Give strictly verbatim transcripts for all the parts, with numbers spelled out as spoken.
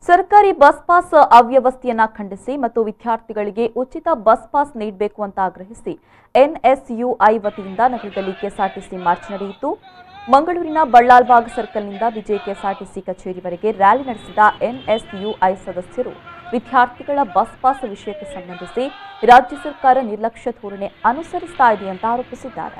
ಸರ್ಕಾರಿ bus pass ಅವ್ಯವಸ್ಥೆಯನ್ನ ಖಂಡಿಸಿ ಮತ್ತು ವಿದ್ಯಾರ್ಥಿಗಳಿಗೆ ಉಚಿತ ಬಸ್ ಪಾಸ್ ನೀಡಬೇಕು ಅಂತ ಆಗ್ರಹಿಸಿ ಎನ್ಎಸ್ಯುಐ ವತಿಯಿಂದ ನಗರದಲ್ಲಿ ಕೆಎಸ್ಆರ್ಟಿಸಿ ಮಾರ್ಚ್ ನಡೆಯಿತು. ಮಂಗಳೂರಿನ ಬಳ್ಳಾಲ್ಬಾಗ್ ಸರ್ಕಲ್ನಿಂದ ವಿಜಯ ಕೆಎಸ್ಆರ್ಟಿಸಿ ಕಚೇರಿವರೆಗೆ ರ್ಯಾಲಿ ನಡೆಸಿದ ಎನ್ಎಸ್ಯುಐ ಸದಸ್ಯರು ವಿದ್ಯಾರ್ಥಿಗಳ ಬಸ್ ಪಾಸ್ ವಿಷಯಕ್ಕೆ ಸಂಬಂಧಿಸಿ ರಾಜ್ಯ ಸರ್ಕಾರ ನಿರ್ಲಕ್ಷ್ಯ ಧೋರಣೆ ಅನುಸರಿಸುತ್ತಾ ಇದೆ ಅಂತ ಆರೋಪಿಸಿದ್ದಾರೆ.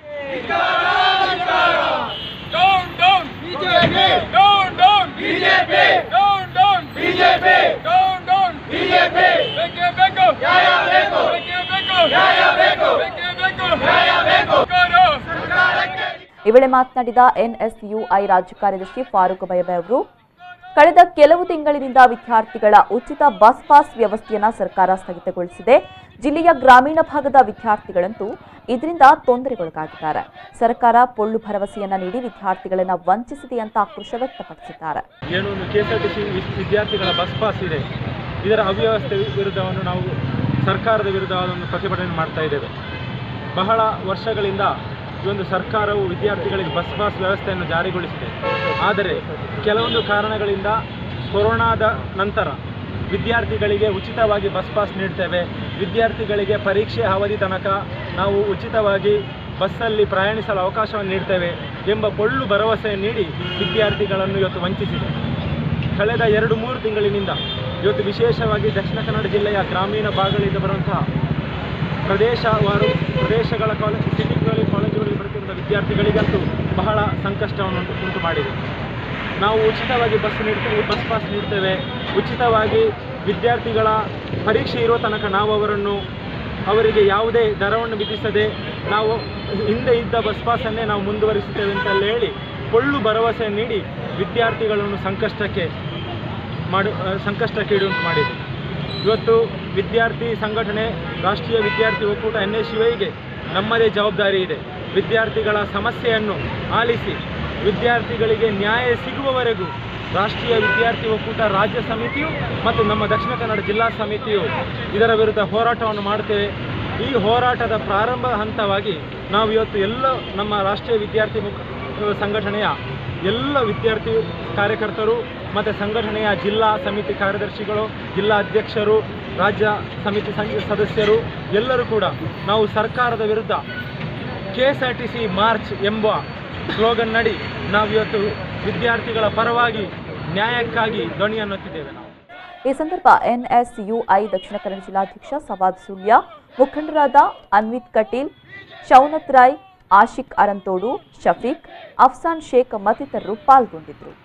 ಈ ವೇಳೆ ಮಾತನಾಡಿದ ಎನ್ಎಸ್ಯುಐ ರಾಜ್ಯ ಕಾರ್ಯದರ್ಶಿ ಫಾರೂಕ್ ಬಯಬೆ ಅವರು, ಕಳೆದ ಕೆಲವು ತಿಂಗಳಿನಿಂದ ವಿದ್ಯಾರ್ಥಿಗಳ ಉಚಿತ ಬಸ್ ಪಾಸ್ ವ್ಯವಸ್ಥೆಯನ್ನು ಸರ್ಕಾರ ಸ್ಥಗಿತಗೊಳಿಸಿದೆ. ಜಿಲ್ಲೆಯ ಗ್ರಾಮೀಣ ಭಾಗದ ವಿದ್ಯಾರ್ಥಿಗಳಂತೂ ಇದರಿಂದ ತೊಂದರೆಗೊಳಗಾಗಿದ್ದಾರೆ. ಸರ್ಕಾರ ಪೊಳ್ಳು ಭರವಸೆಯನ್ನ ನೀಡಿ ವಿದ್ಯಾರ್ಥಿಗಳನ್ನು ವಂಚಿಸಿದೆ ಅಂತ ಆಕ್ರೋಶ ವ್ಯಕ್ತಪಡಿಸಿದ್ದಾರೆ. ಏನು ಕೆಎಸ್ಆರ್ಟಿಸಿ ವಿದ್ಯಾರ್ಥಿಗಳ ಬಸ್ ಪಾಸ್ ಇದೆ, ಇದರ ಅವ್ಯವಸ್ಥೆ ವಿರುದ್ಧವನ್ನು ನಾವು ಸರ್ಕಾರದ ವಿರುದ್ಧವನ್ನು ಪ್ರತಿಭಟನೆ ಮಾಡ್ತಾ ಇದ್ದೇವೆ. ಬಹಳ ವರ್ಷಗಳಿಂದ ಈ ಒಂದು ಸರ್ಕಾರವು ವಿದ್ಯಾರ್ಥಿಗಳಿಗೆ ಬಸ್ ಪಾಸ್ ವ್ಯವಸ್ಥೆಯನ್ನು ಜಾರಿಗೊಳಿಸಿದೆ. ಆದರೆ ಕೆಲವೊಂದು ಕಾರಣಗಳಿಂದ ಕೊರೋನಾದ ನಂತರ ವಿದ್ಯಾರ್ಥಿಗಳಿಗೆ ಉಚಿತವಾಗಿ ಬಸ್ ಪಾಸ್ ನೀಡ್ತೇವೆ, ವಿದ್ಯಾರ್ಥಿಗಳಿಗೆ ಪರೀಕ್ಷೆ ಅವಧಿ ತನಕ ನಾವು ಉಚಿತವಾಗಿ ಬಸ್ಸಲ್ಲಿ ಪ್ರಯಾಣಿಸಲು ಅವಕಾಶವನ್ನು ನೀಡ್ತೇವೆ ಎಂಬ ಪೊಳ್ಳು ಭರವಸೆ ನೀಡಿ ವಿದ್ಯಾರ್ಥಿಗಳನ್ನು ಇವತ್ತು ವಂಚಿಸಿದೆ. ಕಳೆದ ಎರಡು ಮೂರು ತಿಂಗಳಿನಿಂದ ಇವತ್ತು ವಿಶೇಷವಾಗಿ ದಕ್ಷಿಣ ಕನ್ನಡ ಜಿಲ್ಲೆಯ ಗ್ರಾಮೀಣ ಭಾಗಗಳಿಂದ ಬರುವಂತಹ ಪ್ರದೇಶವಾರು ಪ್ರದೇಶಗಳ ಕಾಲೇಜ್ ಸಿಟಿಗಳಲ್ಲಿ ಕಾಲೇಜುಗಳಲ್ಲಿ ಬರುತ್ತಿರುವ ವಿದ್ಯಾರ್ಥಿಗಳಿಗಂತೂ ಬಹಳ ಸಂಕಷ್ಟವನ್ನು ಉಂಟು ಮಾಡಿದೆ. ನಾವು ಉಚಿತವಾಗಿ ಬಸ್ ನೀಡ್ತೇವೆ, ಬಸ್ ಪಾಸ್ ನೀಡ್ತೇವೆ, ಉಚಿತವಾಗಿ ವಿದ್ಯಾರ್ಥಿಗಳ ಪರೀಕ್ಷೆ ಇರೋ ತನಕ ನಾವು ಅವರನ್ನು ಅವರಿಗೆ ಯಾವುದೇ ದರವನ್ನು ವಿಧಿಸದೆ ನಾವು ಹಿಂದೆ ಇದ್ದ ಬಸ್ ಪಾಸನ್ನೇ ನಾವು ಮುಂದುವರಿಸುತ್ತೇವೆ ಅಂತೆಲ್ಲ ಹೇಳಿ ಪೊಳ್ಳು ಭರವಸೆ ನೀಡಿ ವಿದ್ಯಾರ್ಥಿಗಳನ್ನು ಸಂಕಷ್ಟಕ್ಕೆ ಮಾಡು ಸಂಕಷ್ಟಕ್ಕೆ ಇಡುವಂತೆ ಮಾಡಿದೆ. ಇವತ್ತು ವಿದ್ಯಾರ್ಥಿ ಸಂಘಟನೆ ರಾಷ್ಟ್ರೀಯ ವಿದ್ಯಾರ್ಥಿ ಒಕ್ಕೂಟ ಎನ್ ಎಸ್ ಯು ಐಗೆ ನಮ್ಮದೇ ಜವಾಬ್ದಾರಿ ಇದೆ. ವಿದ್ಯಾರ್ಥಿಗಳ ಸಮಸ್ಯೆಯನ್ನು ಆಲಿಸಿ ವಿದ್ಯಾರ್ಥಿಗಳಿಗೆ ನ್ಯಾಯ ಸಿಗುವವರೆಗೂ ರಾಷ್ಟ್ರೀಯ ವಿದ್ಯಾರ್ಥಿ ಒಕ್ಕೂಟ ರಾಜ್ಯ ಸಮಿತಿಯು ಮತ್ತು ನಮ್ಮ ದಕ್ಷಿಣ ಕನ್ನಡ ಜಿಲ್ಲಾ ಸಮಿತಿಯು ಇದರ ವಿರುದ್ಧ ಹೋರಾಟವನ್ನು ಮಾಡುತ್ತೇವೆ. ಈ ಹೋರಾಟದ ಪ್ರಾರಂಭ ಹಂತವಾಗಿ ನಾವು ಇವತ್ತು ಎಲ್ಲ ನಮ್ಮ ರಾಷ್ಟ್ರೀಯ ವಿದ್ಯಾರ್ಥಿ ಸಂಘಟನೆಯ ಎಲ್ಲ ವಿದ್ಯಾರ್ಥಿ ಕಾರ್ಯಕರ್ತರು ಮತ್ತು ಸಂಘಟನೆಯ ಜಿಲ್ಲಾ ಸಮಿತಿ ಕಾರ್ಯದರ್ಶಿಗಳು, ಜಿಲ್ಲಾ ಅಧ್ಯಕ್ಷರು, ರಾಜ್ಯ ಸಮಿತಿ ಸದಸ್ಯರು ಎಲ್ಲರೂ ಕೂಡ ನಾವು ಸರ್ಕಾರದ ವಿರುದ್ಧ ಕೆಎಸ್ಆರ್ಟಿಸಿ ಮಾರ್ಚ್ ಎಂಬ ಸ್ಲೋಗನ್ ನಡಿ ನಾವು ಇವತ್ತು ವಿದ್ಯಾರ್ಥಿಗಳ ಪರವಾಗಿ ನ್ಯಾಯಕ್ಕಾಗಿ ಧ್ವನಿಯನ್ನು ಎತ್ತಿದ್ದೇವೆ. ನಾವು ಈ ಸಂದರ್ಭ ಎನ್ಎಸ್ಯುಐ ದಕ್ಷಿಣ ಕನ್ನಡ ಜಿಲ್ಲಾಧ್ಯಕ್ಷ ಸವಾದ್ ಸುಳ್ಯ, ಮುಖಂಡರಾದ ಅನ್ವಿತ್ ಕಟೀಲ್, ಶೌನತ್ ರಾಯ್, ಆಶಿಕ್ ಅರಂತೋಡು, ಶಫೀಕ್, ಅಫ್ಸಾನ್ ಶೇಖ್ ಮತ್ತಿತರರು ಪಾಲ್ಗೊಂಡಿದ್ದರು.